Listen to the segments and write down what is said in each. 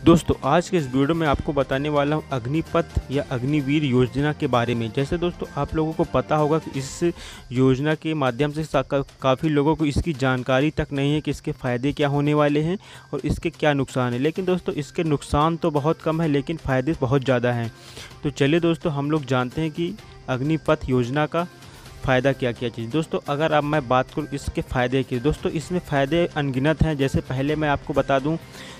दोस्तों आज के इस वीडियो में आपको बताने वाला हूं अग्निपथ या अग्निवीर योजना के बारे में। जैसे दोस्तों आप लोगों को पता होगा कि इस योजना के माध्यम से काफ़ी लोगों को इसकी जानकारी तक नहीं है कि इसके फ़ायदे क्या होने वाले हैं और इसके क्या नुकसान है। लेकिन दोस्तों इसके नुकसान तो बहुत कम है लेकिन फ़ायदे बहुत ज़्यादा हैं। तो चलिए दोस्तों हम लोग जानते हैं कि अग्निपथ योजना का फ़ायदा क्या क्या चीज़। दोस्तों अगर अब मैं बात करूँ इसके फ़ायदे की, दोस्तों इसमें फ़ायदे अनगिनत हैं। जैसे पहले मैं आपको बता दूं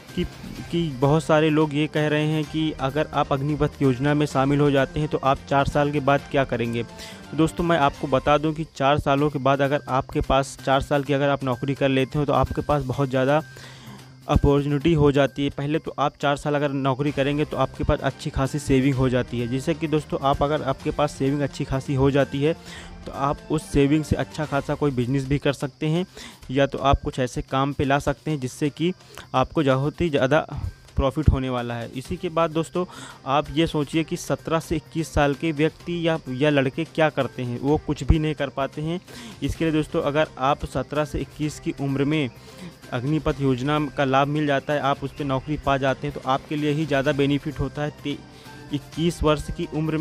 कि बहुत सारे लोग ये कह रहे हैं कि अगर आप अग्निपथ योजना में शामिल हो जाते हैं तो आप 4 साल के बाद क्या करेंगे। तो दोस्तों मैं आपको बता दूं कि 4 सालों के बाद अगर आपके पास 4 साल की अगर आप नौकरी कर लेते हो तो आपके पास बहुत ज़्यादा अपॉर्चुनिटी हो जाती है। पहले तो आप 4 साल अगर नौकरी करेंगे तो आपके पास अच्छी खासी सेविंग हो जाती है, जिससे कि दोस्तों अगर आपके पास सेविंग अच्छी खासी हो जाती है तो आप उस सेविंग से अच्छा खासा कोई बिजनेस भी कर सकते हैं या तो आप कुछ ऐसे काम पे ला सकते हैं जिससे कि आपको बहुत ही ज़्यादा प्रॉफिट होने वाला है। इसी के बाद दोस्तों आप ये सोचिए कि 17 से 21 साल के व्यक्ति या लड़के क्या करते हैं, वो कुछ भी नहीं कर पाते हैं। इसके लिए दोस्तों अगर आप 17 से 21 की उम्र में अग्निपथ योजना का लाभ मिल जाता है, आप उस पर नौकरी पा जाते हैं तो आपके लिए ही ज़्यादा बेनिफिट होता है। 21 वर्ष की उम्र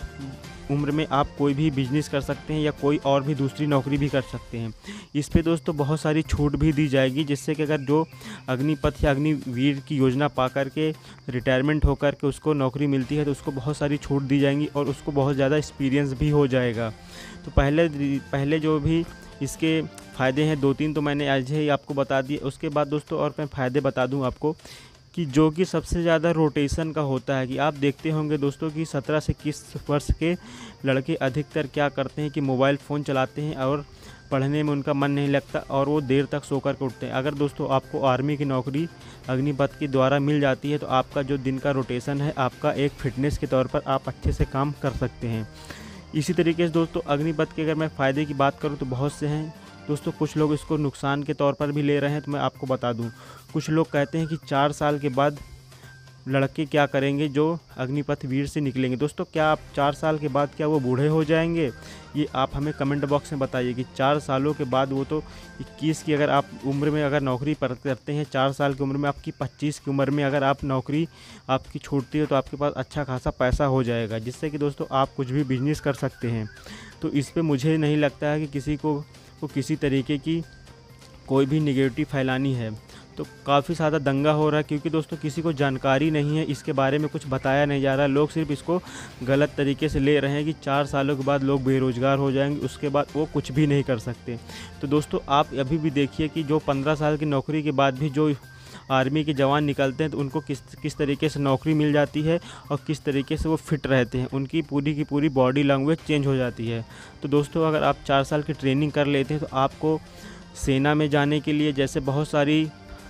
में आप कोई भी बिजनेस कर सकते हैं या कोई और भी दूसरी नौकरी भी कर सकते हैं। इस पे दोस्तों बहुत सारी छूट भी दी जाएगी, जिससे कि अगर जो अग्निपथ या अग्निवीर की योजना पा कर के रिटायरमेंट होकर के उसको नौकरी मिलती है तो उसको बहुत सारी छूट दी जाएंगी और उसको बहुत ज़्यादा एक्सपीरियंस भी हो जाएगा। तो पहले जो भी इसके फ़ायदे हैं 2-3 तो मैंने आज ही आपको बता दिए। उसके बाद दोस्तों और मैं फ़ायदे बता दूं आपको कि जो कि सबसे ज़्यादा रोटेशन का होता है कि आप देखते होंगे दोस्तों कि 17 से 21 वर्ष के लड़के अधिकतर क्या करते हैं कि मोबाइल फ़ोन चलाते हैं और पढ़ने में उनका मन नहीं लगता और वो देर तक सो कर के उठते हैं। अगर दोस्तों आपको आर्मी की नौकरी अग्निपथ के द्वारा मिल जाती है तो आपका जो दिन का रोटेशन है आपका एक फ़िटनेस के तौर पर आप अच्छे से काम कर सकते हैं। इसी तरीके से दोस्तों अग्निपथ के अगर मैं फ़ायदे की बात करूँ तो बहुत से हैं दोस्तों। कुछ लोग इसको नुकसान के तौर पर भी ले रहे हैं, तो मैं आपको बता दूं। कुछ लोग कहते हैं कि 4 साल के बाद लड़के क्या करेंगे जो अग्निपथ वीर से निकलेंगे। दोस्तों क्या आप 4 साल के बाद क्या वो बूढ़े हो जाएंगे, ये आप हमें कमेंट बॉक्स में बताइए कि 4 सालों के बाद वो तो 21 की अगर आप उम्र में अगर नौकरी करते हैं, 4 साल की उम्र में आपकी 25 की उम्र में अगर आप नौकरी आपकी छूटती है तो आपके पास अच्छा खासा पैसा हो जाएगा, जिससे कि दोस्तों आप कुछ भी बिजनेस कर सकते हैं। तो इस पर मुझे नहीं लगता है कि किसी को किसी तरीके की कोई भी नेगेटिव फैलानी है। तो काफ़ी ज़्यादा दंगा हो रहा है क्योंकि दोस्तों किसी को जानकारी नहीं है, इसके बारे में कुछ बताया नहीं जा रहा। लोग सिर्फ इसको गलत तरीके से ले रहे हैं कि 4 सालों के बाद लोग बेरोज़गार हो जाएंगे, उसके बाद वो कुछ भी नहीं कर सकते। तो दोस्तों आप अभी भी देखिए कि जो 15 साल की नौकरी के बाद भी जो आर्मी के जवान निकलते हैं तो उनको किस तरीके से नौकरी मिल जाती है और किस तरीके से वो फिट रहते हैं, उनकी पूरी की पूरी बॉडी लैंग्वेज चेंज हो जाती है। तो दोस्तों अगर आप 4 साल की ट्रेनिंग कर लेते हैं तो आपको सेना में जाने के लिए जैसे बहुत सारी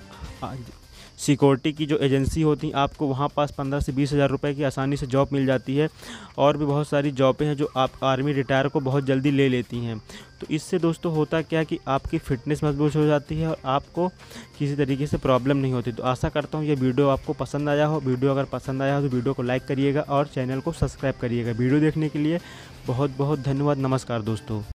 सिक्योरिटी की जो एजेंसी होती हैं आपको वहाँ पास 15 से 20 हज़ार रुपये की आसानी से जॉब मिल जाती है और भी बहुत सारी जॉबें हैं जो आप आर्मी रिटायर को बहुत जल्दी ले लेती हैं। तो इससे दोस्तों होता क्या कि आपकी फ़िटनेस मजबूत हो जाती है और आपको किसी तरीके से प्रॉब्लम नहीं होती। तो आशा करता हूँ ये वीडियो आपको पसंद आया हो। वीडियो अगर पसंद आया हो तो वीडियो को लाइक करिएगा और चैनल को सब्सक्राइब करिएगा। वीडियो देखने के लिए बहुत बहुत धन्यवाद। नमस्कार दोस्तों।